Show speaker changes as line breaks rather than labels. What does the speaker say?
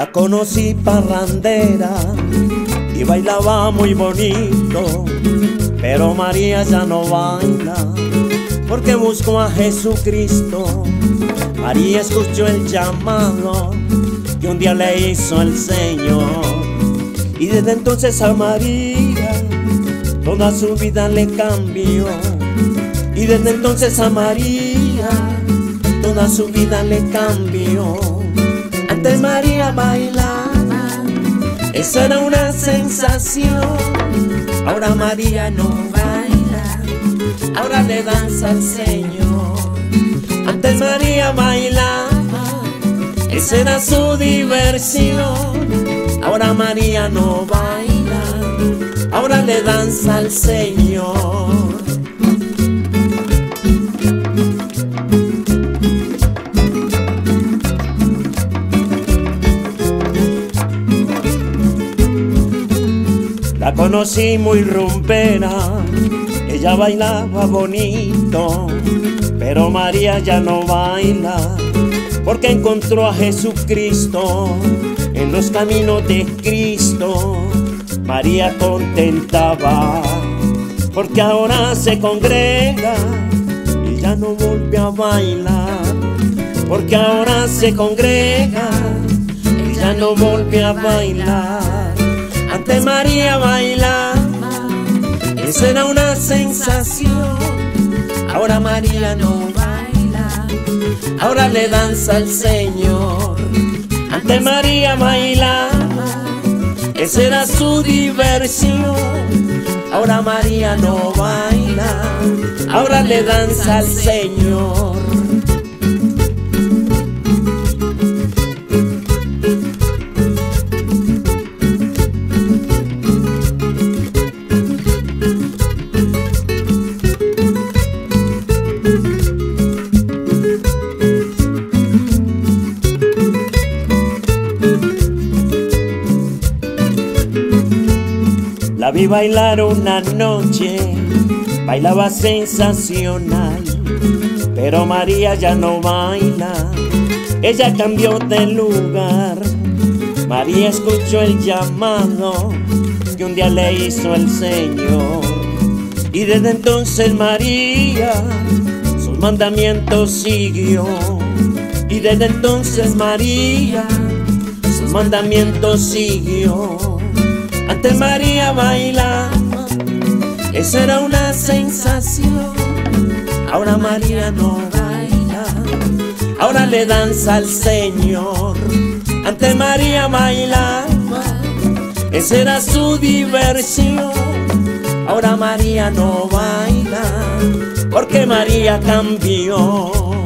La conocí parrandera y bailaba muy bonito, pero María ya no baila porque buscó a Jesucristo. María escuchó el llamado que un día le hizo el Señor, y desde entonces a María toda su vida le cambió. Y desde entonces a María toda su vida le cambió. Antes María bailaba, esa era una sensación. Ahora María no baila, ahora le danza al Señor. Antes María bailaba, esa era su diversión. Ahora María no baila, ahora le danza al Señor. La conocí muy rumbera, ella bailaba bonito, pero María ya no baila porque encontró a Jesucristo. En los caminos de Cristo María contentaba, porque ahora se congrega y ya no vuelve a bailar. Porque ahora se congrega y ya no vuelve a bailar. Antes María bailaba, esa era una sensación. Ahora María no baila, ahora le danza al Señor. Antes María bailaba, esa era su diversión. Ahora María no baila, ahora le danza al Señor. La vi bailar una noche, bailaba sensacional, pero María ya no baila, ella cambió de lugar. María escuchó el llamado que un día le hizo el Señor, y desde entonces María sus mandamientos siguió. Y desde entonces María sus mandamientos siguió. Antes María bailaba, esa era una sensación. Ahora María no baila, ahora le danza al Señor. Antes María bailaba, esa era su diversión. Ahora María no baila, porque María cambió.